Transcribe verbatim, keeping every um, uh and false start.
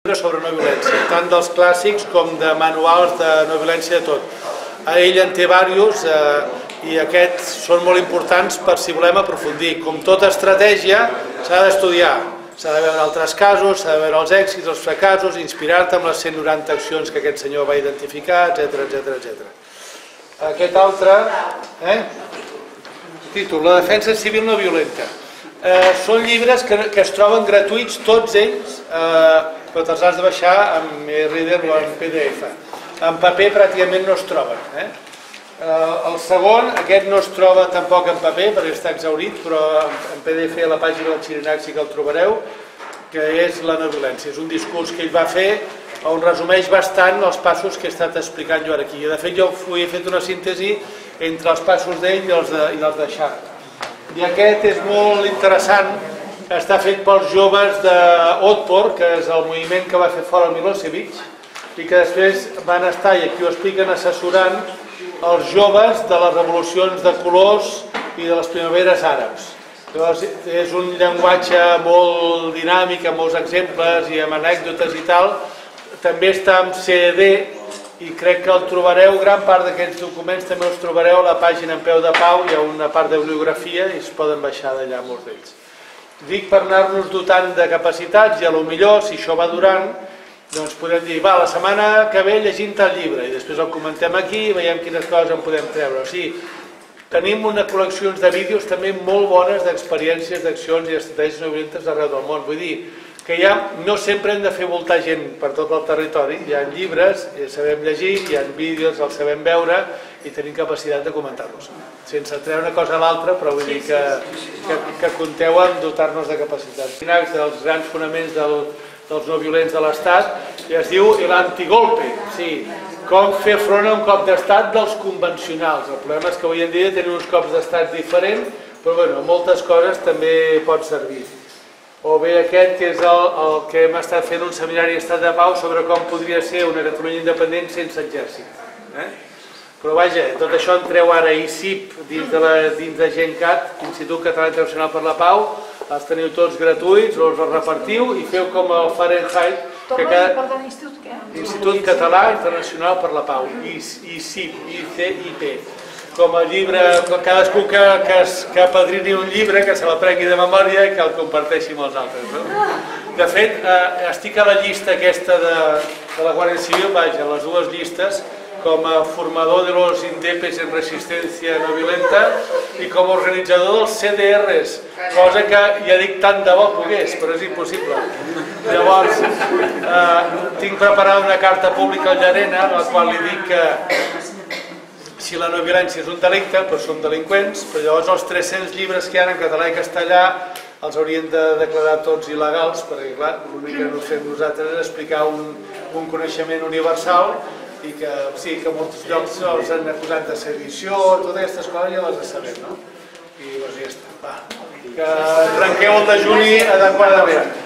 sobre no violència, tant dels clàssics com de manuals de no violència de tot. Ell en té diversos eh, i aquests són molt importants per si volem aprofundir. Com tota estratègia s'ha d'estudiar, s'ha de veure altres casos, s'ha de veure els èxits, els fracassos, inspirar-te amb les cent noranta accions que aquest senyor va identificar, etcètera, etcètera, etcètera. Aquest altre, eh? Títol, La defensa civil no violenta. Eh, són llibres que, que es troben gratuïts, tots ells, eh, però te'ls has de baixar en e-reader o en P D F. En paper pràcticament no es troben. Eh? Eh, el segon, aquest no es troba tampoc en paper perquè està exhaurit, però en P D F a la pàgina del Xirinac sí que el trobareu, que és la no violència. És un discurs que ell va fer on resumeix bastant els passos que he estat explicant jo ara aquí. De fet, jo he fet una síntesi entre els passos d'ell i els de, i els de Charles. I aquest és molt interessant, està fet pels joves d'Otpor, que és el moviment que va fer fora el Milosevic, i que després van estar, i aquí ho expliquen, assessorant els joves de les revolucions de colors i de les primaveres àrabs. Llavors, és un llenguatge molt dinàmic, amb molts exemples i amb anècdotes i tal. També està en C D i crec que el trobareu, gran part d'aquests documents també els trobareu a la pàgina en peu de pau, hi ha una part de bibliografia i es poden baixar d'allà molts d'ells. Dic per anar-nos dotant de capacitats i a lo millor, si això va durant, doncs podem dir, va, la setmana que ve llegim tal llibre i després el comentem aquí i veiem quines coses en podem treure. O sigui, tenim unes col·leccions de vídeos també molt bones d'experiències, d'accions i estratègies no violentes arreu del món. Vull dir, que ja no sempre hem de fer voltar gent per tot el territori, hi ha llibres, sabem llegir, hi ha vídeos, els sabem veure i tenim capacitat de comentar-los. Sense treure una cosa a l'altra, però vull dir que, que, que compteu amb dotar-nos de capacitat. Dels grans fonaments del, dels no violents de l'Estat i es diu l'antigolpe, sí, com fer front a un cop d'estat dels convencionals. El problema és que avui en dia tenen uns cops d'estat diferents, però bueno, moltes coses també pot servir. O bé aquest, que és el, el que hem estat fent un seminari d'estat de pau sobre com podria ser una Catalunya independent sense exèrcit. Eh? Però vaja, tot això entreu ara a I C I P dins de, la, dins de GenCat, Institut Català Internacional per la Pau, els teniu tots gratuïts, els repartiu i feu com el Fahrenheit, que cada... Institut Català Internacional per la Pau, I C I P, I C I P. Com el llibre, cadascú que, que, que apadrini un llibre, que se l'aprengui de memòria i que el comparteixi amb els altres. No? De fet, eh, estic a la llista aquesta de, de la Guàrdia Civil, vaja, les dues llistes, com a formador de los INDEPes en resistència no violenta i com a organitzador dels C D Rs, cosa que ja dic tant de bo pogués, però és impossible. Llavors, eh, tinc preparada una carta pública al Llarena, en la qual li dic que si la no violència és un delicte, doncs som delinqüents, però llavors els tres-cents llibres que hi ha en català i castellà els haurien de declarar tots il·legals, perquè clar, l'únic que no fem nosaltres és explicar un, un coneixement universal i que sí, que molts llocs els han acusat de sedició, totes aquestes coses ja les de saber, no? I doncs ja està, va, que arrenqueu el dejuni adequadament.